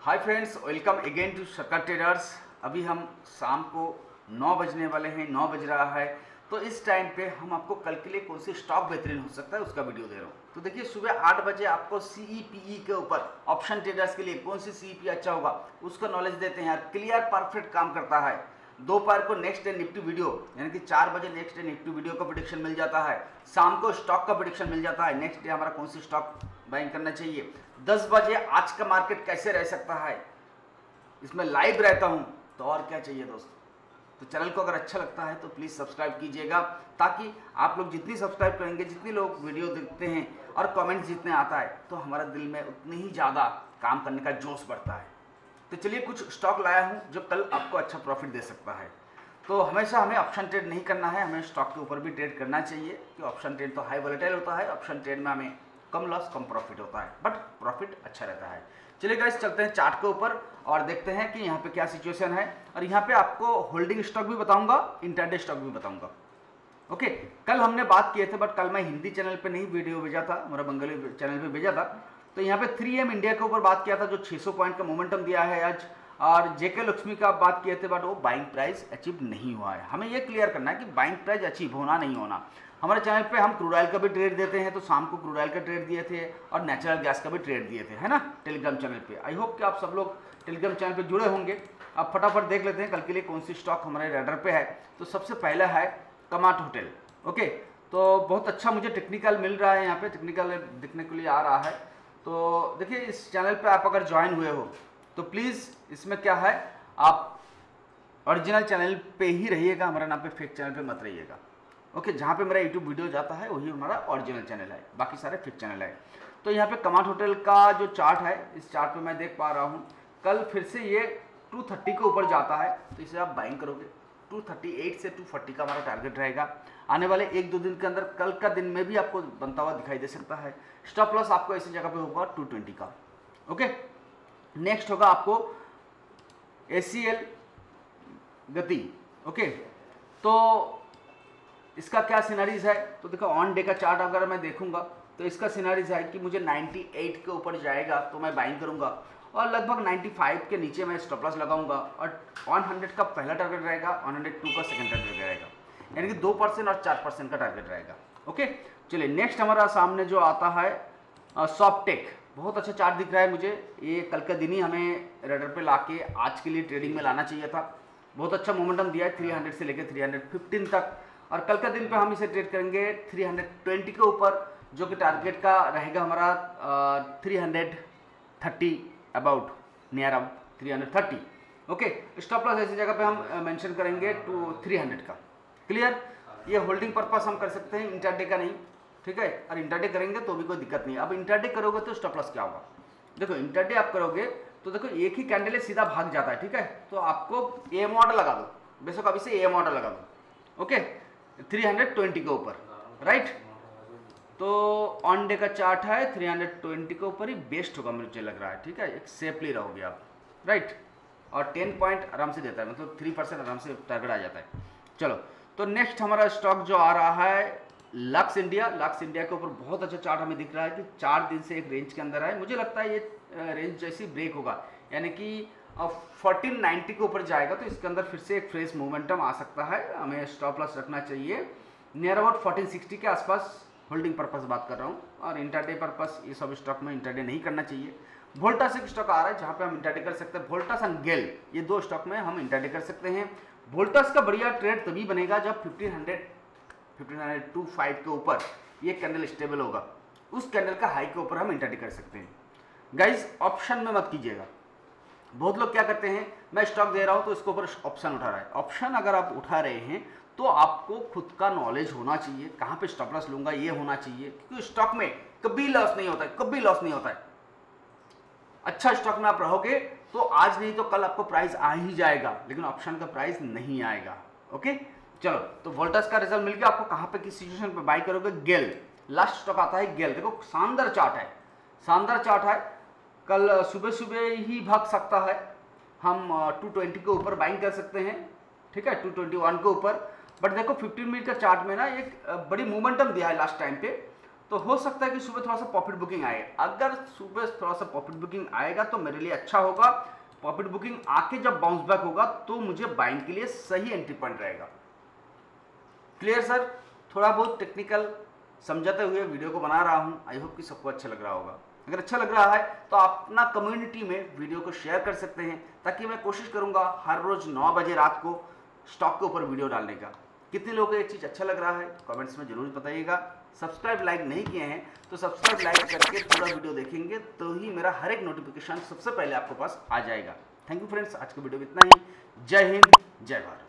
Hi friends, welcome again to Shakkar traders. अभी हम शाम को 9 बजने वाले हैं, 9 बज रहा है। तो इस टाइम पे हम आपको कल के लिए कौन सी स्टॉक बेहतरीन हो सकता है उसका वीडियो दे रहा हूँ। तो देखिए, सुबह 8 बजे आपको CEPE के ऊपर ऑप्शन ट्रेडर्स के लिए कौन सी CEPE अच्छा होगा उसका नॉलेज देते हैं यार। क्लियर परफेक्ट काम करता है। दोपहर को नेक्स्ट डे निफ्टी वीडियो यानी कि 4 बजे नेक्स्ट डे निफ्टी वीडियो का प्रेडिक्शन मिल जाता है। शाम को स्टॉक का प्रेडिक्शन मिल जाता है, नेक्स्ट डे हमारा कौन सी स्टॉक बाइंग करना चाहिए। 10 बजे आज का मार्केट कैसे रह सकता है इसमें लाइव रहता हूं। तो और क्या चाहिए दोस्तों। तो चैनल को अगर अच्छा लगता है तो प्लीज़ सब्सक्राइब कीजिएगा, ताकि आप लोग जितनी सब्सक्राइब करेंगे, जितने लोग वीडियो देखते हैं और कमेंट्स जितने आता है, तो हमारा दिल में उतनी ही ज़्यादा काम करने का जोश बढ़ता है। तो चलिए, कुछ स्टॉक लाया हूँ जो कल आपको अच्छा प्रॉफिट दे सकता है। तो हमेशा हमें ऑप्शन ट्रेड नहीं करना है, हमें स्टॉक के ऊपर भी ट्रेड करना चाहिए कि ऑप्शन ट्रेड तो हाई वोलेटाइल होता है। ऑप्शन ट्रेड में हमें कम लॉस कम प्रॉफिट होता है, बट प्रॉफिट अच्छा रहता है। चलिए गाइस, चलते हैं चार्ट के ऊपर और देखते हैं कि यहाँ पे क्या सिचुएशन है। और यहाँ पे आपको होल्डिंग स्टॉक भी बताऊंगा, इंट्राडे स्टॉक भी बताऊंगा। ओके, कल हमने बात किए थे, बट कल मैं हिंदी चैनल पे नहीं वीडियो भेजा था, मेरा बंगाली चैनल पे भेजा था। तो यहाँ पे 3M इंडिया के ऊपर बात किया था जो 600 पॉइंट का मोमेंटम दिया है आज। और जेके लक्ष्मी का बात किए थे, बट वो बाइंग प्राइस अचीव नहीं हुआ है। हमें ये क्लियर करना है कि बाइंग प्राइस अचीव होना नहीं होना। हमारे चैनल पे हम क्रूड ऑयल का भी ट्रेड देते हैं, तो शाम को क्रूड ऑयल का ट्रेड दिए थे और नेचुरल गैस का भी ट्रेड दिए थे, है ना, टेलीग्राम चैनल पे। आई होप कि आप सब लोग टेलीग्राम चैनल पे जुड़े होंगे। अब फटाफट देख लेते हैं कल के लिए कौन सी स्टॉक हमारे रडार पे है। तो सबसे पहला है कमाट होटल। ओके, तो बहुत अच्छा मुझे टेक्निकल मिल रहा है, यहाँ पे टेक्निकल दिखने के लिए आ रहा है। तो देखिए, इस चैनल पे आप अगर ज्वाइन हुए हो तो प्लीज़ इसमें क्या है, आप ओरिजिनल चैनल पे ही रहिएगा, हमारा नाम पे फेक चैनल पे मत रहिएगा। ओके, जहाँ पे मेरा यूट्यूब वीडियो जाता है वही हमारा ओरिजिनल चैनल है, बाकी सारे फेक चैनल है। तो यहाँ पे कमाट होटल का जो चार्ट है, इस चार्ट पे मैं देख पा रहा हूँ कल फिर से ये 230 के ऊपर जाता है, तो इसे आप बाइंग करोगे। 238 से 240 का हमारा टारगेट रहेगा। आने वाले 1-2 दिन के अंदर, कल का दिन में भी आपको बनता हुआ दिखाई दे सकता है। स्टॉप लॉस आपको ऐसी जगह पे होगा 220 का। ओके, नेक्स्ट होगा आपको ACL गति। ओके, तो इसका क्या सिनारीज है, तो देखो ऑन डे का चार्ट अगर मैं देखूंगा तो इसका सिनारीज है कि मुझे 98 के ऊपर जाएगा तो मैं बाइंग करूंगा, और लगभग 95 के नीचे मैं स्टॉप लॉस लगाऊंगा। और 100 का पहला टारगेट रहेगा, 102 का सेकंड टारगेट रहेगा, यानी कि 2% और 4% का टारगेट रहेगा। ओके, चलिए नेक्स्ट हमारा सामने जो आता है सॉफ्टेक। बहुत अच्छा चार्ट दिख रहा है मुझे। ये कल का दिन ही हमें रडार पे लाके आज के लिए ट्रेडिंग में लाना चाहिए था। बहुत अच्छा मोमेंटम दिया है 300 से लेकर 315 तक, और कल का दिन पे हम इसे ट्रेड करेंगे 320 के ऊपर, जो कि टारगेट का रहेगा हमारा 330 about, near about 330। Okay, stop loss ऐसी जगह पे हम मेंशन करेंगे टू 300 का। क्लियर, ये होल्डिंग पर्पस हम कर सकते हैं, इंट्राडे का नहीं, ठीक है। और इंट्राडे करेंगे तो भी कोई दिक्कत नहीं। अब इंट्राडे करोगे तो स्टॉप लॉस क्या होगा, देखो इंट्राडे आप करोगे तो देखो एक ही कैंडल सीधा भाग जाता है, ठीक है। तो आपको AM ऑर्डर लगा दो, बेशक अभी से AM ऑर्डर लगा दो। ओके, 320 के ऊपर, राइट। तो ऑन डे का चार्ट है 320 के ऊपर ही बेस्ट होगा मुझे लग रहा है, ठीक है। एक सेफली रहोगे आप, राइट। और 10 पॉइंट आराम से देता है, मतलब 3% आराम से टारगेट आ जाता है। चलो, तो नेक्स्ट हमारा स्टॉक जो आ रहा है लक्स इंडिया। लक्स इंडिया के ऊपर बहुत अच्छा चार्ट हमें दिख रहा है कि 4 दिन से एक रेंज के अंदर है। मुझे लगता है ये रेंज जैसी ब्रेक होगा, यानी कि 1490 के ऊपर जाएगा, तो इसके अंदर फिर से एक फ्रेश मोमेंटम आ सकता है। हमें स्टॉप लॉस रखना चाहिए नियर अबाउट 1460 के आसपास। होल्डिंग पर्पस बात कर रहा हूँ, और इंट्राडे पर्पस ये सब स्टॉक में इंट्राडे नहीं करना चाहिए। वोल्टास एक स्टॉक आ रहा है जहाँ पे हम इंट्राडे कर सकते हैं, वोल्टास एंड गेल, ये 2 स्टॉक में हम इंट्राडे कर सकते हैं। वोल्टास का बढ़िया ट्रेड तभी बनेगा जब 1525 के ऊपर ये कैंडल स्टेबल होगा, उस कैंडल का हाई के ऊपर हम इंट्राडे कर सकते हैं। गाइस, ऑप्शन में मत कीजिएगा। बहुत लोग क्या करते हैं, मैं स्टॉक दे रहा हूं तो इसके ऊपर ऑप्शन उठा रहा है। ऑप्शन अगर आप उठा रहे हैं तो आपको खुद का नॉलेज होना चाहिए, कहां पे स्टॉप लॉस लूंगा ये होना चाहिए, क्योंकि स्टॉक में कभी लॉस नहीं होता है, कभी लॉस नहीं होता है। अच्छा स्टॉक में आप रहोगे तो आज नहीं तो कल आपको प्राइस आ ही जाएगा, लेकिन ऑप्शन का प्राइस नहीं आएगा। ओके, चलो, तो वोल्टास का रिजल्ट मिल गया आपको। कहां पे किस सिचुएशन पे बाई करोगे, गेल लास्ट स्टॉक आता है। गेल देखो शानदार चार्ट है, शानदार चार्ट है। कल सुबह सुबह ही भाग सकता है, हम 220 के ऊपर बाइंग कर सकते हैं, ठीक है, 221 के ऊपर। बट देखो 15 मिनट का चार्ट में ना एक बड़ी मोमेंटम दिया है लास्ट टाइम पे, तो हो सकता है कि सुबह थोड़ा सा प्रॉफिट बुकिंग आए। अगर सुबह थोड़ा सा प्रॉफिट बुकिंग आएगा तो मेरे लिए अच्छा होगा। प्रॉफिट बुकिंग आके जब बाउंस बैक होगा तो मुझे बाइंग के लिए सही एंट्री पॉइंट रहेगा। Clear sir? थोड़ा बहुत टेक्निकल समझाते हुए वीडियो को बना रहा हूँ। आई होप कि सबको अच्छा लग रहा होगा। अगर अच्छा लग रहा है तो अपना कम्युनिटी में वीडियो को शेयर कर सकते हैं, ताकि मैं कोशिश करूँगा हर रोज़ 9 बजे रात को स्टॉक के ऊपर वीडियो डालने का। कितने लोगों को ये चीज़ अच्छा लग रहा है कमेंट्स में जरूर बताइएगा। सब्सक्राइब लाइक नहीं किए हैं तो सब्सक्राइब लाइक करके पूरा वीडियो देखेंगे तो ही मेरा हर एक नोटिफिकेशन सबसे पहले आपके पास आ जाएगा। थैंक यू फ्रेंड्स, आज के वीडियो में इतना ही। जय हिंद, जय भारत।